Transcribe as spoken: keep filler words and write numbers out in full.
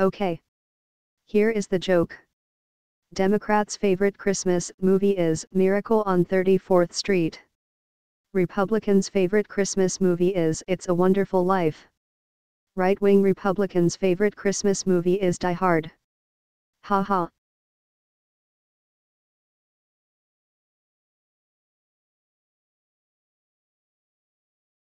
Okay. Here is the joke. Democrats' favorite Christmas movie is Miracle on thirty-fourth Street. Republicans' favorite Christmas movie is It's a Wonderful Life. Right-wing Republicans' favorite Christmas movie is Die Hard. Ha ha.